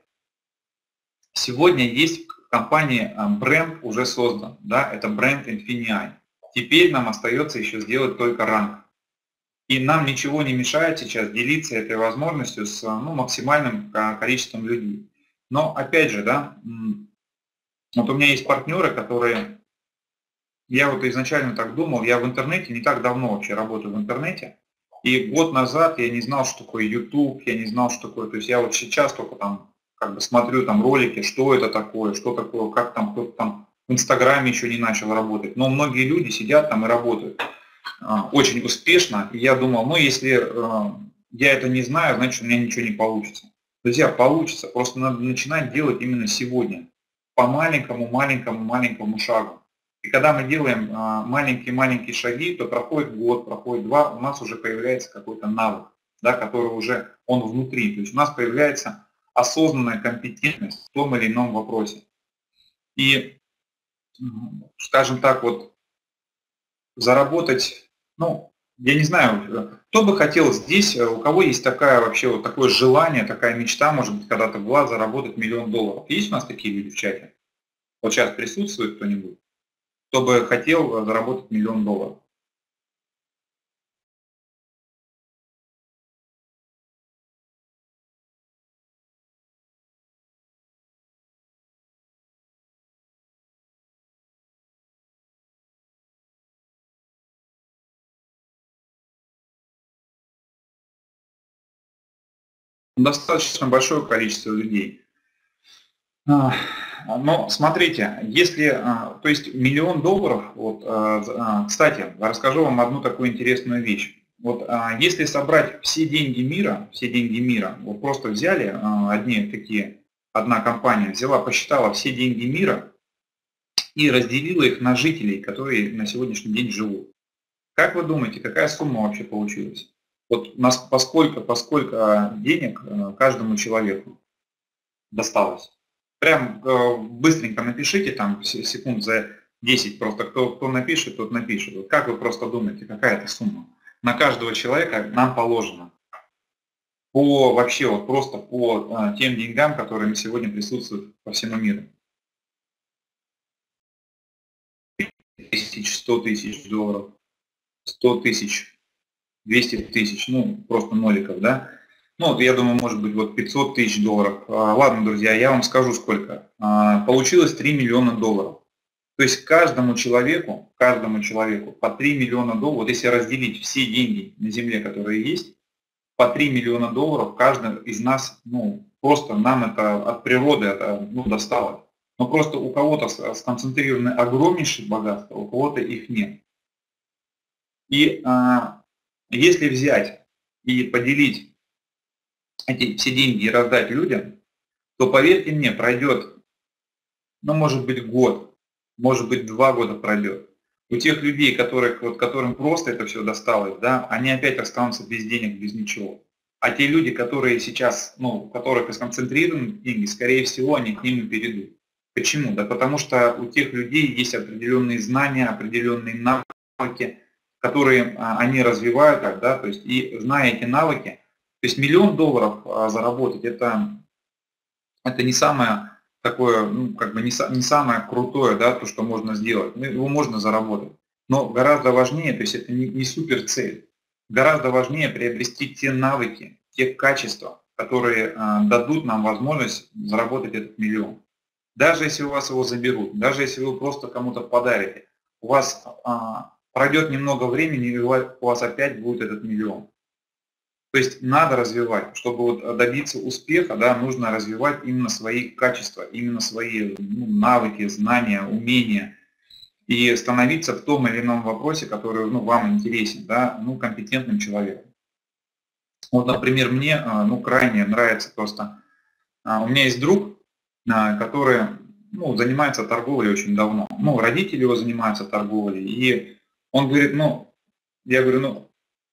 сегодня есть в компании бренд уже создан, да, это бренд Infineon. Теперь нам остается еще сделать только ранг. И нам ничего не мешает сейчас делиться этой возможностью с ну, максимальным количеством людей. Но опять же, да, вот у меня есть партнеры, которые, я вот изначально так думал, я в интернете, не так давно вообще работаю в интернете, и год назад я не знал, что такое YouTube, я не знал, что такое, то есть я вот сейчас только там как бы смотрю там ролики, что это такое, что такое, как там кто-то там в Инстаграме еще не начал работать, но многие люди сидят там и работают очень успешно, и я думал, ну если я это не знаю, значит у меня ничего не получится. Друзья, получится, просто надо начинать делать именно сегодня, по маленькому, маленькому, маленькому шагу. И когда мы делаем маленькие-маленькие шаги, то проходит год, проходит два, у нас уже появляется какой-то навык, да, который уже он внутри. То есть у нас появляется осознанная компетентность в том или ином вопросе. И, скажем так, вот заработать, ну, я не знаю, кто бы хотел здесь, у кого есть такая вообще вот такое желание, такая мечта, может быть, когда-то была заработать миллион долларов. Есть у нас такие люди в чате? Вот сейчас присутствует кто-нибудь, кто бы хотел заработать миллион долларов? Достаточно большое количество людей. Но смотрите, если, то есть миллион долларов, вот, кстати, расскажу вам одну такую интересную вещь. Вот если собрать все деньги мира, все деньги мира, вот просто взяли одни такие, одна компания взяла, посчитала все деньги мира и разделила их на жителей, которые на сегодняшний день живут. Как вы думаете, какая сумма вообще получилась? Вот поскольку, поскольку денег каждому человеку. досталось? Прям э, быстренько напишите, там секунд за десять просто, кто, кто напишет, тот напишет. Вот как вы просто думаете, какая это сумма? На каждого человека нам положено. По вообще вот просто по а, тем деньгам, которые на сегодня присутствуют по всему миру. Тысяч, сто тысяч долларов, сто тысяч, двести тысяч, ну просто ноликов, да. Ну, я думаю, может быть, вот пятьсот тысяч долларов. А, ладно, друзья, я вам скажу сколько. А, получилось три миллиона долларов. То есть каждому человеку, каждому человеку по три миллиона долларов, вот если разделить все деньги на Земле, которые есть, по три миллиона долларов каждый из нас, ну, просто нам это от природы это, ну, досталось. Но просто у кого-то сконцентрированы огромнейшие богатства, у кого-то их нет. И а, если взять и поделить эти все деньги и раздать людям, то, поверьте мне, пройдет, ну, может быть, год, может быть, два года пройдет. У тех людей, которые, вот, которым просто это все досталось, да, они опять останутся без денег, без ничего. А те люди, которые сейчас, ну, у которых сконцентрированы деньги, скорее всего, они к ним и перейдут. Почему? Да потому что у тех людей есть определенные знания, определенные навыки, которые а, они развивают, да, то есть и зная эти навыки, то есть миллион долларов а, заработать, это, это не самое такое, ну, как бы не, не самое крутое, да, то, что можно сделать. Ну, его можно заработать. Но гораздо важнее, то есть это не, не супер цель. Гораздо важнее приобрести те навыки, те качества, которые а, дадут нам возможность заработать этот миллион. Даже если у вас его заберут, даже если вы просто кому-то подарите, у вас а, пройдет немного времени, и у вас опять будет этот миллион. То есть надо развивать, чтобы вот добиться успеха, да, нужно развивать именно свои качества, именно свои, ну, навыки, знания, умения. И становиться в том или ином вопросе, который, ну, вам интересен, да, ну, компетентным человеком. Вот, например, мне, ну, крайне нравится просто, у меня есть друг, который, ну, занимается торговлей очень давно. Ну, родители его занимаются торговлей, и он говорит, ну, я говорю, ну,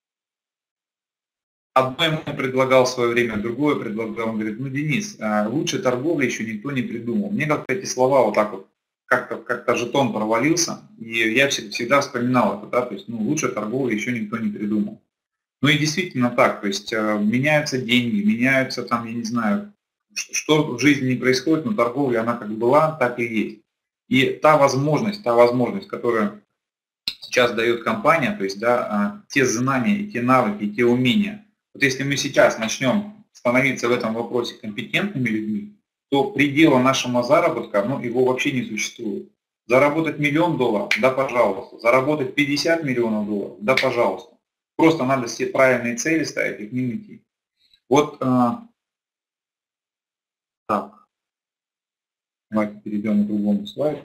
одно ему предлагал в свое время, другое предлагал, он говорит, ну, Денис, лучше торговли еще никто не придумал. Мне как-то эти слова вот так вот, как-то как-то жетон провалился, и я всегда вспоминал это, да, то есть, ну, лучше торговли еще никто не придумал. Ну и действительно так, то есть меняются деньги, меняются там, я не знаю, что в жизни не происходит, но торговля, она как была, так и есть. И та возможность, та возможность, которую сейчас дает компания, то есть, да, те знания, и те навыки, и те умения, вот если мы сейчас начнем становиться в этом вопросе компетентными людьми, то предела нашему заработка, ну, его вообще не существует. Заработать миллион долларов, да, пожалуйста. Заработать пятьдесят миллионов долларов, да, пожалуйста. Просто надо все правильные цели ставить и к ним идти. Вот, а, так, давайте перейдем к другому слайду.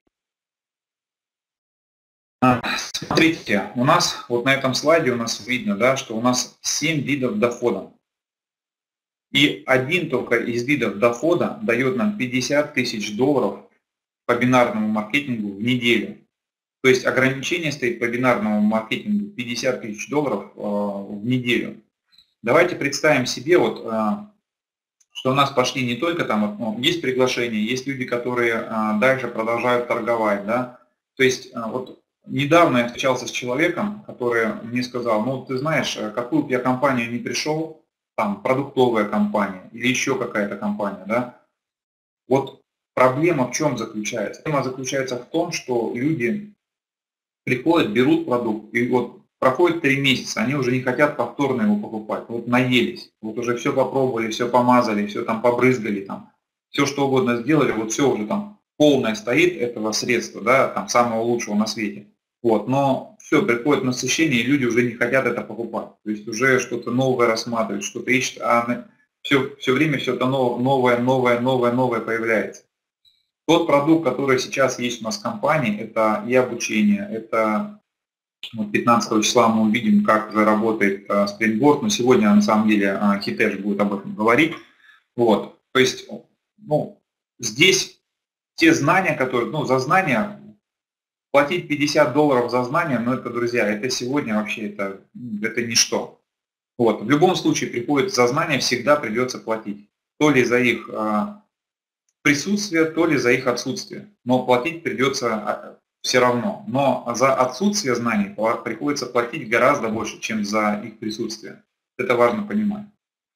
А, смотрите, у нас вот на этом слайде у нас видно, да, что у нас семь видов дохода. И один только из видов дохода дает нам пятьдесят тысяч долларов по бинарному маркетингу в неделю. То есть ограничение стоит по бинарному маркетингу пятьдесят тысяч долларов э, в неделю. Давайте представим себе, вот, э, что у нас пошли не только там, ну, есть приглашения, есть люди, которые э, дальше продолжают торговать. Да? То есть э, вот недавно я встречался с человеком, который мне сказал, ну ты знаешь, какую бы я компанию не пришел, там продуктовая компания или еще какая-то компания, да, вот проблема в чем заключается? Проблема заключается в том, что люди приходят, берут продукт, и вот проходит три месяца, они уже не хотят повторно его покупать, вот наелись, вот уже все попробовали, все помазали, все там побрызгали, там, все что угодно сделали, вот все уже там полное стоит этого средства, да, там самого лучшего на свете. Вот, но все, приходит насыщение, и люди уже не хотят это покупать. То есть уже что-то новое рассматривают, что-то ищут, а все, все время все это новое, новое, новое, новое появляется. Тот продукт, который сейчас есть у нас в компании, это и обучение, это вот пятнадцатого числа мы увидим, как уже работает Springboard, но сегодня на самом деле Хитэш будет об этом говорить. Вот, то есть, ну, здесь те знания, которые, ну, за знания, платить пятьдесят долларов за знания, ну это, друзья, это сегодня вообще, это, это ничто. Вот. В любом случае приходит за знания, всегда придется платить. То ли за их присутствие, то ли за их отсутствие. Но платить придется все равно. Но за отсутствие знаний приходится платить гораздо больше, чем за их присутствие. Это важно понимать.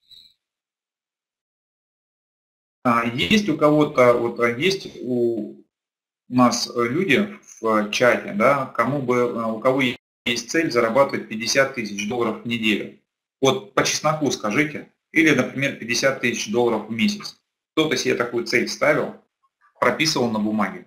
Есть у кого-то, вот есть у нас люди в чате, да, кому бы, у кого есть цель зарабатывать пятьдесят тысяч долларов в неделю. Вот по чесноку скажите, или, например, пятьдесят тысяч долларов в месяц. Кто-то себе такую цель ставил, прописывал на бумаге.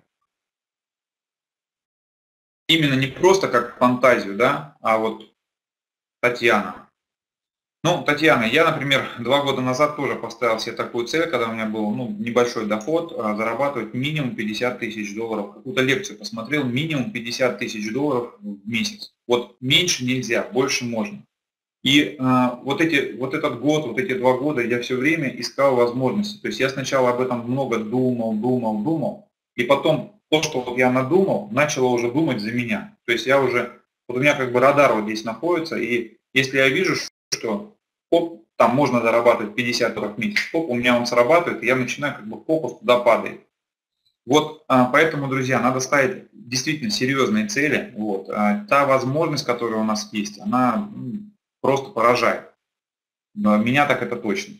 Именно не просто как фантазию, да, а вот Татьяна. Ну, Татьяна, я, например, два года назад тоже поставил себе такую цель, когда у меня был ну, небольшой доход, зарабатывать минимум пятьдесят тысяч долларов. Какую-то лекцию посмотрел, минимум пятьдесят тысяч долларов в месяц. Вот меньше нельзя, больше можно. И э, вот, эти, вот этот год, вот эти два года я все время искал возможности. То есть я сначала об этом много думал, думал, думал, и потом то, что вот я надумал, начало уже думать за меня. То есть я уже, вот у меня как бы радар вот здесь находится, и если я вижу, что оп, там можно зарабатывать пятьдесят долларов в месяц, оп, у меня он срабатывает, и я начинаю как бы фокус туда падает. Вот а, поэтому, друзья, надо ставить действительно серьезные цели. Вот. А, та возможность, которая у нас есть, она просто поражает. Но меня так это точно.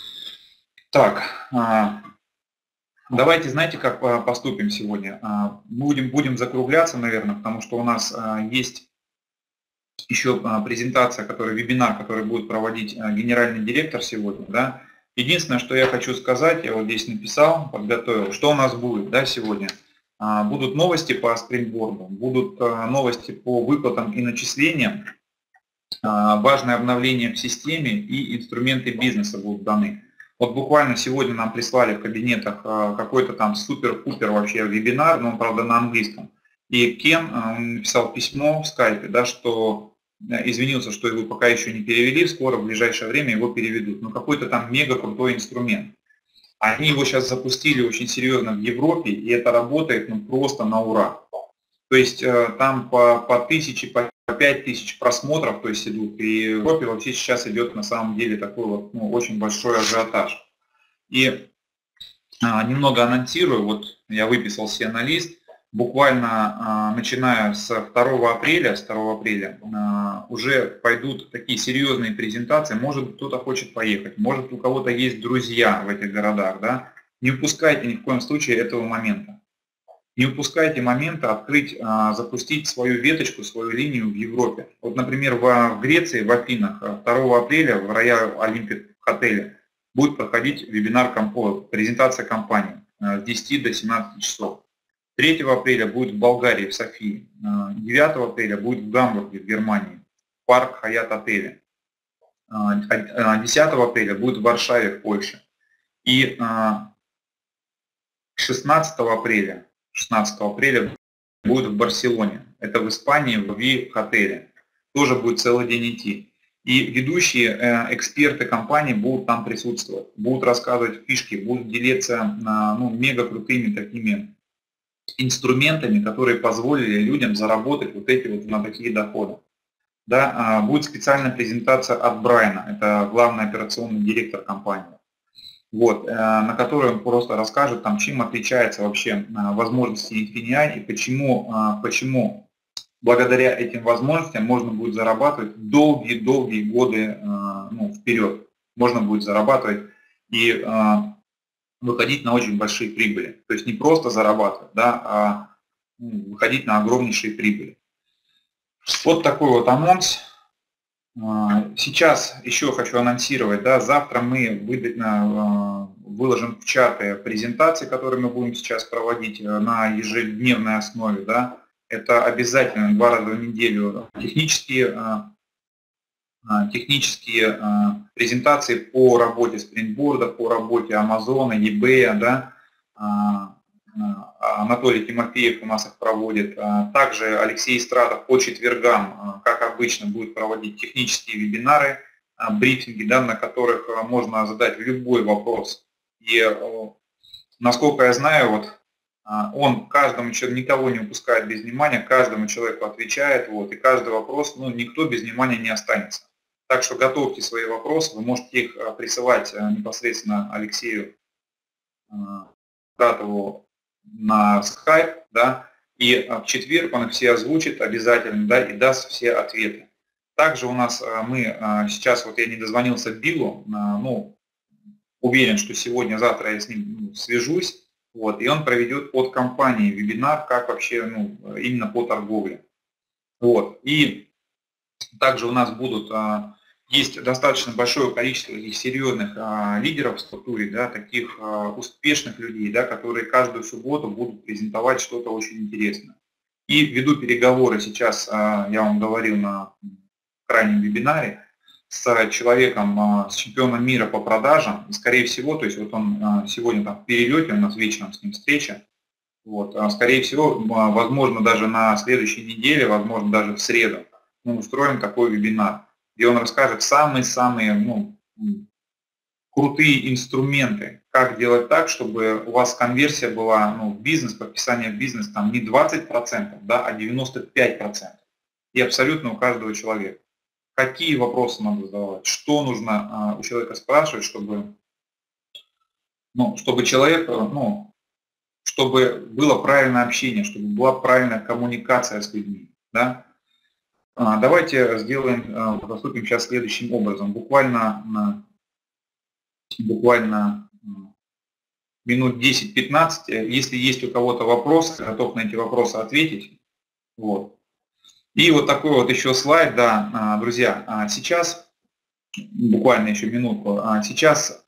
Так, а, давайте, знаете, как поступим сегодня? А, будем, будем закругляться, наверное, потому что у нас а, есть еще презентация, которая, вебинар, который будет проводить генеральный директор сегодня. Да? Единственное, что я хочу сказать, я вот здесь написал, подготовил, что у нас будет да, сегодня. Будут новости по спрингборду, будут новости по выплатам и начислениям, важное обновление в системе и инструменты бизнеса будут даны. Вот буквально сегодня нам прислали в кабинетах какой-то там супер-пупер вообще вебинар, но он, правда, на английском. И Кен написал письмо в скайпе, да, что извинился, что его пока еще не перевели, скоро в ближайшее время его переведут. Но какой-то там мега крутой инструмент. Они его сейчас запустили очень серьезно в Европе, и это работает ну, просто на ура. То есть там по, по тысяче, по пять тысяч просмотров то есть идут, и в Европе вообще сейчас идет на самом деле такой вот ну, очень большой ажиотаж. И а, немного анонсирую, вот я выписал себе на лист. Буквально а, начиная с второго апреля, с второго апреля а, уже пойдут такие серьезные презентации. Может, кто-то хочет поехать, может, у кого-то есть друзья в этих городах. Да? Не упускайте ни в коем случае этого момента. Не упускайте момента открыть, а, запустить свою веточку, свою линию в Европе. Вот, например, в, в Греции, в Афинах, второго апреля в Royal Olympic отеле будет проходить вебинар, презентация компании с десяти до семнадцати часов. третьего апреля будет в Болгарии, в Софии. девятого апреля будет в Гамбурге, в Германии, парк Хаят отеля. десятого апреля будет в Варшаве, в Польше. И шестнадцатого апреля, шестнадцатого апреля будет в Барселоне. Это в Испании, в Ви отеле. Тоже будет целый день идти. И ведущие эксперты компании будут там присутствовать, будут рассказывать фишки, будут делиться ну, мега крутыми такими инструментами, которые позволили людям заработать вот эти вот на такие доходы. Да, будет специальная презентация от Брайана, это главный операционный директор компании, вот, на которой он просто расскажет, там, чем отличается вообще возможности Infineon и почему, почему благодаря этим возможностям можно будет зарабатывать долгие-долгие годы ну, вперед. Можно будет зарабатывать и выходить на очень большие прибыли. То есть не просто зарабатывать, да, а выходить на огромнейшие прибыли. Вот такой вот анонс. Сейчас еще хочу анонсировать, да, завтра мы выложим в чаты презентации, которые мы будем сейчас проводить на ежедневной основе. Да. Это обязательно два раза в неделю технические, технические презентации по работе Springboard, по работе Amazon, eBay, да. Анатолий Тимофеев у нас их проводит. Также Алексей Истратов по четвергам, как обычно, будет проводить технические вебинары, брифинги, да, на которых можно задать любой вопрос. И насколько я знаю, вот, он каждому человеку, никого не упускает без внимания, каждому человеку отвечает, вот, и каждый вопрос, ну, никто без внимания не останется. Так что готовьте свои вопросы, вы можете их присылать непосредственно Алексею Стратову на скайп, да, и в четверг он их все озвучит обязательно, да, и даст все ответы. Также у нас мы сейчас, вот я не дозвонился Биллу, ну, уверен, что сегодня-завтра я с ним свяжусь, вот, и он проведет от компании вебинар, как вообще, ну, именно по торговле. Вот, и также у нас будут, есть достаточно большое количество таких серьезных лидеров в структуре, да, таких успешных людей, да, которые каждую субботу будут презентовать что-то очень интересное. И веду переговоры сейчас, я вам говорил на крайнем вебинаре, с человеком, с чемпионом мира по продажам. И, скорее всего, то есть вот он сегодня там в перелете, у нас вечером с ним встреча. Вот, скорее всего, возможно, даже на следующей неделе, возможно, даже в среду мы устроим такой вебинар, где он расскажет самые-самые, ну, крутые инструменты, как делать так, чтобы у вас конверсия была, ну, в бизнес, подписание в бизнес там не двадцать процентов, да, а девяносто пять процентов. И абсолютно у каждого человека. Какие вопросы надо задавать, что нужно у человека спрашивать, чтобы, ну, чтобы человек, ну, чтобы было правильное общение, чтобы была правильная коммуникация с людьми. Да? Давайте сделаем, поступим сейчас следующим образом. Буквально, буквально минут десять-пятнадцать. Если есть у кого-то вопросы, готов на эти вопросы ответить. Вот. И вот такой вот еще слайд, да, друзья, сейчас, буквально еще минутку, сейчас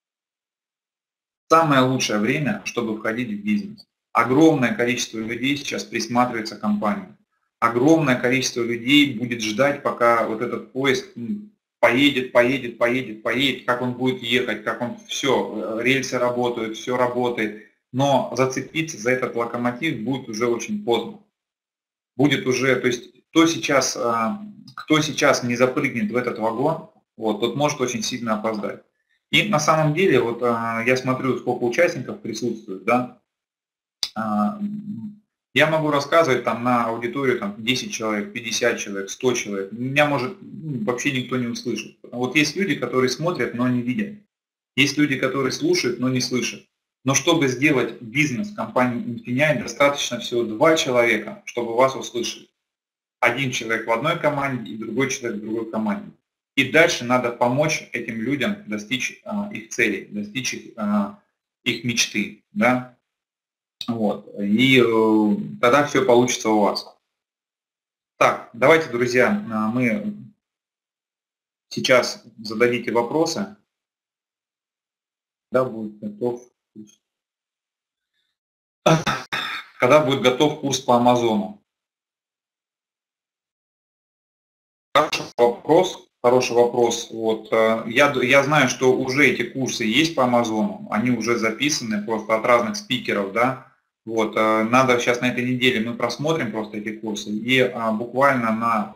самое лучшее время, чтобы входить в бизнес. Огромное количество людей сейчас присматривается к компании. Огромное количество людей будет ждать, пока вот этот поезд поедет, поедет, поедет, поедет, как он будет ехать, как он все, рельсы работают, все работает. Но зацепиться за этот локомотив будет уже очень поздно. Будет уже, то есть кто сейчас, кто сейчас не запрыгнет в этот вагон, вот, тот может очень сильно опоздать. И на самом деле, вот я смотрю, сколько участников присутствует, да, я могу рассказывать там на аудиторию там, десять человек, пятьдесят человек, сто человек. Меня может вообще никто не услышит. Вот есть люди, которые смотрят, но не видят. Есть люди, которые слушают, но не слышат. Но чтобы сделать бизнес компании Infinite, достаточно всего два человека, чтобы вас услышали. Один человек в одной команде и другой человек в другой команде. И дальше надо помочь этим людям достичь а, их целей, достичь их, а, их мечты. Да? Вот. И э, тогда все получится у вас. Так, давайте, друзья, мы сейчас зададите вопросы. Когда будет готов, когда будет готов курс по Амазону? Хороший вопрос. Хороший вопрос. Вот. Я, я знаю, что уже эти курсы есть по Амазону, они уже записаны просто от разных спикеров, да. Вот. Надо сейчас на этой неделе мы просмотрим просто эти курсы и а, буквально на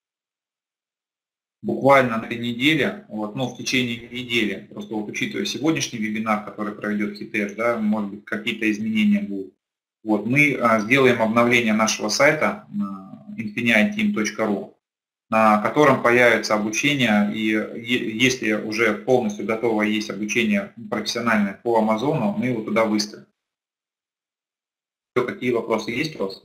буквально на этой неделе, вот, ну, в течение недели, просто вот учитывая сегодняшний вебинар, который проведет Хитэш, да, может быть, какие-то изменения будут. Вот, мы а, сделаем обновление нашего сайта инфинити тим точка ру, на котором появится обучение, и если уже полностью готово есть обучение профессиональное по Амазону, мы его туда выставим. Какие вопросы есть у вас?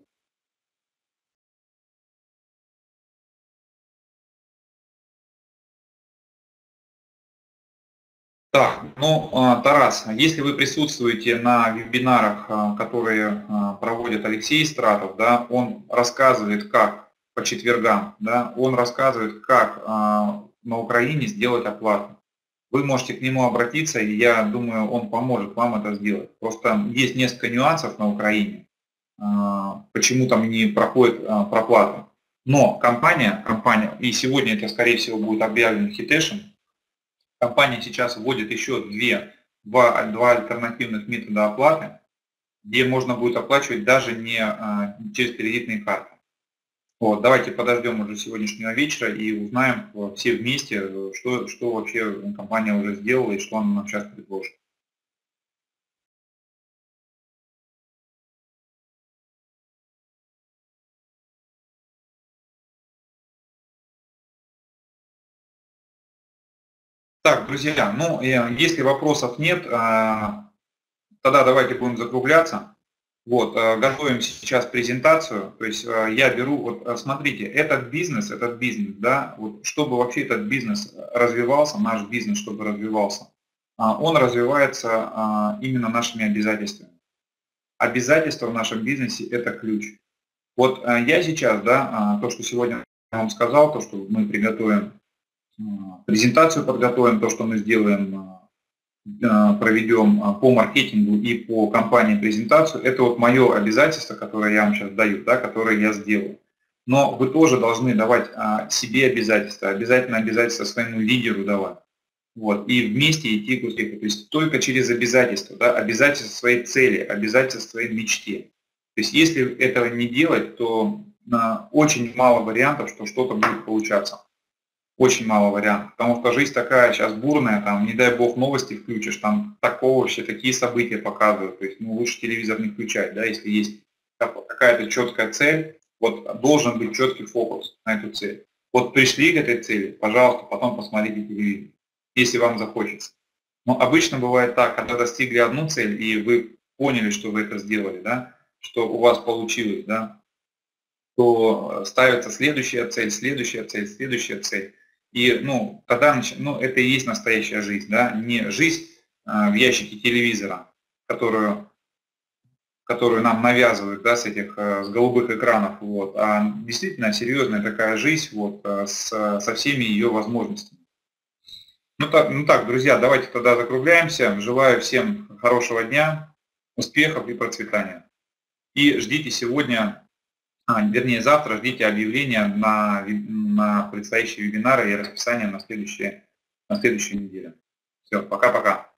Так, ну, Тарас, если вы присутствуете на вебинарах, которые проводит Алексей Стратов, да, он рассказывает, как по четвергам, да, он рассказывает, как на Украине сделать оплату. Вы можете к нему обратиться, и я думаю, он поможет вам это сделать. Просто есть несколько нюансов на Украине, почему там не проходит проплата. Но компания, компания, и сегодня это, скорее всего, будет объявлено Хитэшем, компания сейчас вводит еще две, два, два альтернативных метода оплаты, где можно будет оплачивать даже не а, через кредитные карты. Вот, давайте подождем уже сегодняшнего вечера и узнаем все вместе, что, что вообще компания уже сделала и что она нам сейчас предложит. Так, друзья, ну, если вопросов нет, тогда давайте будем закругляться. Вот, готовим сейчас презентацию, то есть я беру, вот смотрите, этот бизнес, этот бизнес, да, вот чтобы вообще этот бизнес развивался, наш бизнес, чтобы развивался, он развивается именно нашими обязательствами. Обязательства в нашем бизнесе – это ключ. Вот я сейчас, да, то, что сегодня я вам сказал, то, что мы приготовим, презентацию подготовим, то, что мы сделаем, проведем по маркетингу и по компании презентацию, это вот мое обязательство, которое я вам сейчас даю, да, которое я сделаю. Но вы тоже должны давать себе обязательства, обязательно обязательства своему лидеру давать. Вот, и вместе идти к успеху. То есть только через обязательства, да, обязательства своей цели, обязательства своей мечте. То есть если этого не делать, то а, очень мало вариантов, что что-то будет получаться. Очень мало вариантов. Потому что жизнь такая сейчас бурная, там, не дай бог, новости включишь, там такого вообще, такие события показывают. То есть ну, лучше телевизор не включать, да, если есть какая-то четкая цель, вот должен быть четкий фокус на эту цель. Вот пришли к этой цели, пожалуйста, потом посмотрите телевизор, если вам захочется. Но обычно бывает так, когда достигли одну цель, и вы поняли, что вы это сделали, да, что у вас получилось, да, то ставится следующая цель, следующая цель, следующая цель. И ну, тогда ну, это и есть настоящая жизнь, да, не жизнь а, в ящике телевизора, которую, которую нам навязывают, да, с этих с голубых экранов, вот, а действительно серьезная такая жизнь вот, с, со всеми ее возможностями. Ну так, ну так, друзья, давайте тогда закругляемся. Желаю всем хорошего дня, успехов и процветания. И ждите сегодня, а, вернее завтра, ждите объявления на, на предстоящие вебинары и расписание на следующие, на следующую неделю. Все, пока-пока.